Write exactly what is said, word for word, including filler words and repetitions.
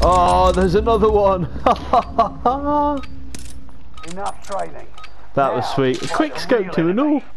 Oh, there's another one. Enough training. That was Now, sweet. fight Quick the scope real to and all. enemy.